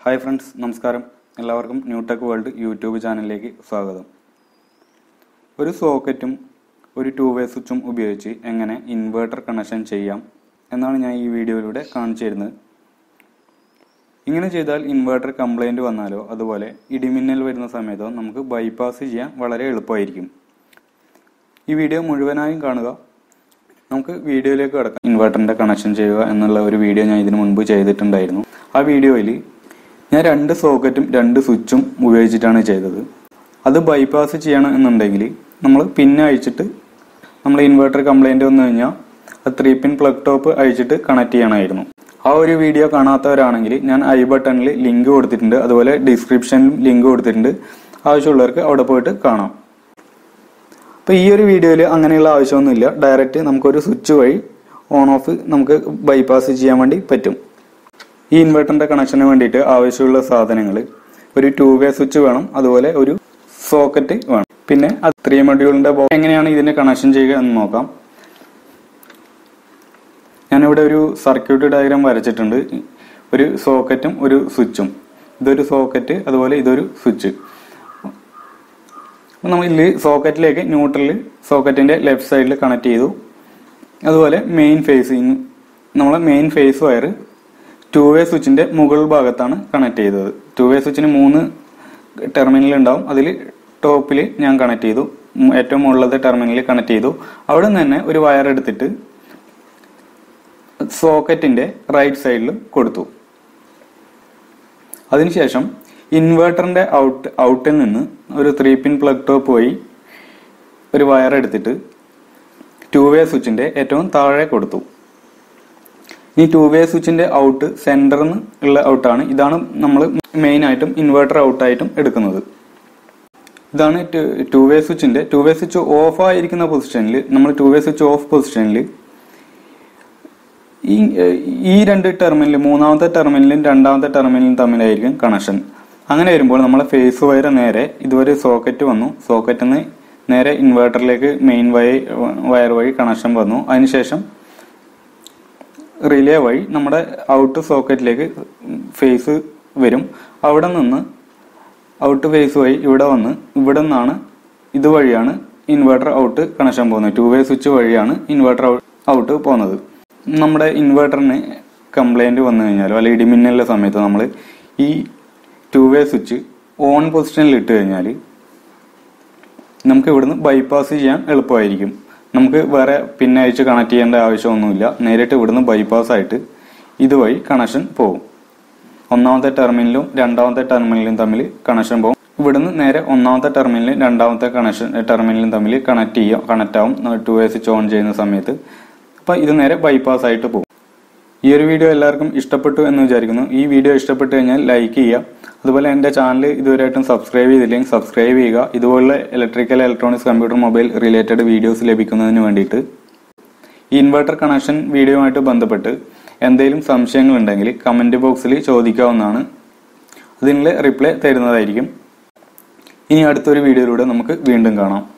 Hi friends, നമസ്കാരം. എല്ലാവർക്കും new tech world YouTube ചാനലിലേക്ക് സ്വാഗതം. ഒരു സോക്കറ്റും ഒരു 2-വേ സ്വിച്ചും ഉപയോഗിച്ച് എങ്ങനെ ഇൻവെർട്ടർ കണക്ഷൻ ചെയ്യാം എന്നാണ് ഞാൻ ഈ വീഡിയോയിലൂടെ കാണിച്ചു തരുന്നത്. ഇങ്ങനെ ചെയ്താൽ ഇൻവെർട്ടർ കംപ്ലൈൻറ്റ് വന്നാലോ അതുപോലെ ഇടിമിന്നൽ വരുന്ന സമയത്തോ നമുക്ക് ബൈപ്പാസ് ചെയ്യാൻ വളരെ എളുപ്പമായിരിക്കും. ഈ വീഡിയോ മുഴുവനായും കാണുക. നമുക്ക് വീഡിയോയിലേക്ക് കടക്കാം. ഇൻവെർട്ടറിൻ്റെ കണക്ഷൻ ചെയ്യുക എന്നുള്ള ഒരു വീഡിയോ ഞാൻ ഇതിനു മുൻപ് ചെയ്തിട്ടുണ്ടായിരുന്നു. ആ വീഡിയോയിൽ ഞാൻ 2 സോക്കറ്റും 2 സ്വിച്ചും ഉപയോഗിച്ചിട്ടാണ് ചെയ്തത്. അത് ബൈപ്പാസ് ചെയ്യണം എന്നുണ്ടെങ്കിൽ നമ്മൾ പിൻ അഴിച്ചിട്ട് നമ്മൾ ഇൻവെർട്ടർ കംപ്ലൈൻറ്റ് വന്നു കഴിഞ്ഞാൽ അത് 3-പിൻ പ്ലഗ് ടോപ്പ് അഴിച്ചിട്ട് കണക്ട് ചെയ്യണമായിരുന്നു. ആ ഒരു വീഡിയോ കാണാത്തവരാണെങ്കിൽ ഞാൻ ഐ ബട്ടണിൽ ലിങ്ക് കൊടുത്തിട്ടുണ്ട്, അതുപോലെ ഡിസ്ക്രിപ്ഷനിലും ലിങ്ക് കൊടുത്തിട്ടുണ്ട്. ആവശ്യമുള്ളവർക്ക് അവിടെ പോയിട്ട് കാണാം. അപ്പോൾ ഈ ഒരു വീഡിയോയിൽ അങ്ങനെയുള്ള ആവശ്യമൊന്നുമില്ല. ഡയറക്റ്റ് നമുക്കൊരു സ്വിച്ച് വഴി ഓൺ ഓഫ് നമുക്ക് ബൈപ്പാസ് ചെയ്യാൻ വേണ്ടി പറ്റും. ഈ ഇൻവെർട്ടറിൻ്റെ കണക്ഷന് വേണ്ടിയിട്ട് ആവശ്യമുള്ള സാധനങ്ങൾ ഒരു 2-വേ സ്വിച്ച് വേണം, അതുപോലെ ഒരു സോക്കറ്റ് വേണം, പിന്നെ 3 മൊഡ്യൂളിൻ്റെ എങ്ങനെയാണ് ഇതിൻ്റെ കണക്ഷൻ ചെയ്യുക എന്ന് നോക്കാം. ഞാനിവിടെ ഒരു സർക്യൂട്ട് ഡയഗ്രാം വരച്ചിട്ടുണ്ട്. ഒരു സോക്കറ്റും ഒരു സ്വിച്ചും. ഇതൊരു സോക്കറ്റ്, അതുപോലെ ഇതൊരു സ്വിച്ച്. അപ്പോൾ നമ്മൾ ഇതിൽ സോക്കറ്റിലേക്ക് ന്യൂട്രൽ സോക്കറ്റിൻ്റെ ലെഫ്റ്റ് സൈഡിൽ കണക്ട് ചെയ്തു. അതുപോലെ മെയിൻ ഫേസ് വയർ 2-വേ സ്വിച്ചിൻ്റെ മുകൾ ഭാഗത്താണ് കണക്ട് ചെയ്തത്. 2-വേ സ്വിച്ചിന് 3 ടെർമിനൽ ഉണ്ടാവും. അതിൽ ടോപ്പിൽ ഞാൻ കണക്ട് ചെയ്തു, ഏറ്റവും മുകളിലത്തെ ടെർമിനലിൽ കണക്ട് ചെയ്തു. അവിടെ നിന്ന് തന്നെ ഒരു വയർ എടുത്തിട്ട് സോക്കറ്റിൻ്റെ റൈറ്റ് സൈഡിൽ കൊടുത്തു. അതിനുശേഷം ഇൻവെർട്ടറിൻ്റെ ഔട്ടിൽ നിന്ന് ഒരു 3-പിൻ പ്ലഗ് ടോപ്പ് വഴി ഒരു വയർ എടുത്തിട്ട് 2-വേ സ്വിച്ചിൻ്റെ ഏറ്റവും താഴെ കൊടുത്തു. ഈ 2-വേ സ്വിച്ചിൻ്റെ ഔട്ട് സെൻറ്ററിൽ നിന്ന് ഉള്ള ഔട്ടാണ്. ഇതാണ് നമ്മൾ മെയിനായിട്ടും ഇൻവെർട്ടർ ഔട്ടായിട്ടും എടുക്കുന്നത്. ഇതാണ് 2-വേ സ്വിച്ചിൻ്റെ 2-വേ സ്വിച്ച് ഓഫ് ആയിരിക്കുന്ന പൊസിഷനിൽ, നമ്മൾ 2-വേ സ്വിച്ച് ഓഫ് പൊസിഷനിൽ ഈ 2 ടെർമിനൽ, മൂന്നാമത്തെ ടെർമിനലും 2ാമത്തെ ടെർമിനലും തമ്മിലായിരിക്കും കണക്ഷൻ. അങ്ങനെ വരുമ്പോൾ നമ്മളെ ഫേസ് വയർ നേരെ ഇതുവരെ സോക്കറ്റ് വന്നു. സോക്കറ്റിൽ നിന്ന് നേരെ ഇൻവെർട്ടറിലേക്ക് മെയിൻ വയർ വഴി കണക്ഷൻ വന്നു. അതിനുശേഷം റിലേ വഴി നമ്മുടെ ഔട്ട് സോക്കറ്റിലേക്ക് ഫേസ് വരും. അവിടെ നിന്ന് ഔട്ട് ഫേസ് വഴി ഇവിടെ വന്ന് ഇവിടെ നിന്നാണ് ഇതുവഴിയാണ് ഇൻവെർട്ടർ ഔട്ട് കണക്ഷൻ പോകുന്നത്. 2-വേ സ്വിച്ച് വഴിയാണ് ഇൻവെർട്ടർ ഔട്ട് പോകുന്നത്. നമ്മുടെ ഇൻവെർട്ടറിന് കംപ്ലൈൻറ്റ് വന്നു കഴിഞ്ഞാലോ അല്ലെങ്കിൽ ഇടിമിന്നലിൻ്റെ സമയത്ത് നമ്മൾ ഈ 2-വേ സ്വിച്ച് ഓൺ പൊസിഷനിൽ ഇട്ട് കഴിഞ്ഞാൽ നമുക്ക് ഇവിടുന്ന് ബൈപ്പാസ് ചെയ്യാൻ എളുപ്പമായിരിക്കും. നമുക്ക് വേറെ പിന്നെ അയച്ച് കണക്ട് ചെയ്യേണ്ട ആവശ്യമൊന്നുമില്ല. നേരിട്ട് ഇവിടുന്ന് ബൈപ്പാസ് ആയിട്ട് ഇതുവഴി കണക്ഷൻ പോകും. 1ാമത്തെ ടെർമിനലും 2ാമത്തെ ടെർമിനലും തമ്മിൽ കണക്ഷൻ പോകും. ഇവിടുന്ന് നേരെ 1ാമത്തെ ടെർമിനലും 2ാമത്തെ ടെർമിനലും തമ്മിൽ കണക്റ്റ് ആവും 2-വേ സ്വിച്ച് ഓൺ ചെയ്യുന്ന സമയത്ത്. അപ്പം ഇത് നേരെ ബൈപ്പാസ് ആയിട്ട് പോകും. ഈ ഒരു വീഡിയോ എല്ലാവർക്കും ഇഷ്ടപ്പെട്ടു എന്ന് വിചാരിക്കുന്നു. ഈ വീഡിയോ ഇഷ്ടപ്പെട്ടു കഴിഞ്ഞാൽ ലൈക്ക് ചെയ്യുക. അതുപോലെ എൻ്റെ ചാനൽ ഇതുവരെയായിട്ടും സബ്സ്ക്രൈബ് ചെയ്തില്ലെങ്കിൽ സബ്സ്ക്രൈബ് ചെയ്യുക. ഇതുപോലുള്ള electrical, electronics, computer, mobile related videos ലഭിക്കുന്നതിന് വേണ്ടിയിട്ട്. ഈ ഇൻവെർട്ടർ കണക്ഷൻ വീഡിയോയുമായിട്ട് ബന്ധപ്പെട്ട് എന്തെങ്കിലും സംശയങ്ങളുണ്ടെങ്കിൽ കമൻറ്റ് ബോക്സിൽ ചോദിക്കാവുന്നതാണ്. അതിനുള്ള റിപ്ലൈ തരുന്നതായിരിക്കും. ഇനി അടുത്തൊരു വീഡിയോയിലൂടെ നമുക്ക് വീണ്ടും കാണാം.